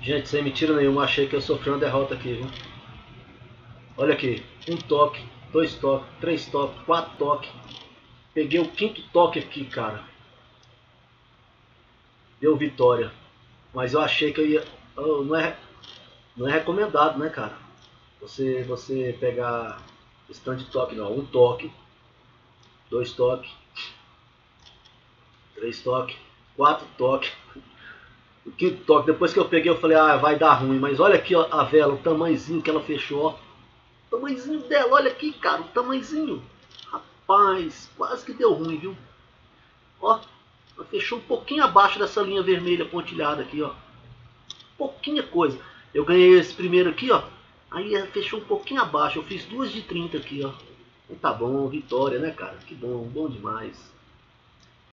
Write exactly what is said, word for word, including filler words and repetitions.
Gente, sem mentira nenhuma, achei que eu sofri uma derrota aqui, viu? Olha aqui, um toque, dois toques, três toques, quatro toques. Peguei o quinto toque aqui, cara. Deu vitória. Mas eu achei que eu ia... Oh, não, é, não é recomendado, né, cara? Você, você pegar stand de toque, não. Um toque, dois toques, três toques, quatro toques. O quinto toque, depois que eu peguei, eu falei, ah, vai dar ruim. Mas olha aqui, ó, a vela, o tamanhozinho que ela fechou, ó. O tamanhozinho dela, olha aqui, cara, o tamanhozinho. Rapaz, quase que deu ruim, viu? Ó, ela fechou um pouquinho abaixo dessa linha vermelha pontilhada aqui, ó. Pouquinha coisa. Eu ganhei esse primeiro aqui, ó. Aí ela fechou um pouquinho abaixo. Eu fiz duas de trinta aqui, ó. E tá bom, vitória, né, cara? Que bom, bom demais.